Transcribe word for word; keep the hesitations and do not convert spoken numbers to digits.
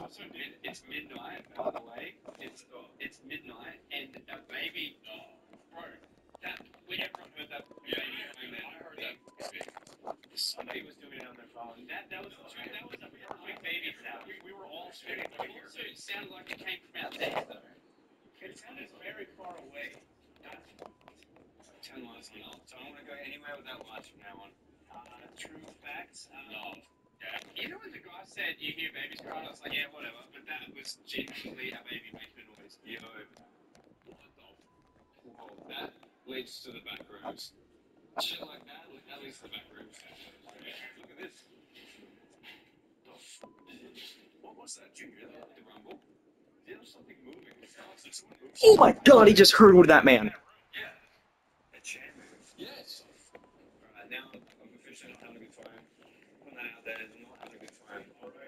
also mid, it's midnight, by the way. It's it's midnight, and a baby. Oh, bro, that we everyone heard that baby doing that. I heard that. Somebody was doing it on their phone. That that was dude, that was a perfect baby sound. We, we were all spinning. But it also sounded like it came from out there, though. It sounded very far away. That's turn the lights on. So I don't want to go anywhere without lights from now on. Uh, true facts. Um, no. Yeah. You know when the guy said you hear babies crying, I was like, yeah, whatever. But that was genuinely a baby making a noise. Yo. What the? Well, that leads to the back rooms. Shit like that, that leads to the back rooms. Look at this. What was that, Junior? The rumble? There was something moving. It sounds like someone moved. Oh my god, he just hurdled that man. Yeah. A chair move. Yes. Alright, now I'm officially not having a good time. Putting that out there, I'm not having a good time. Alright.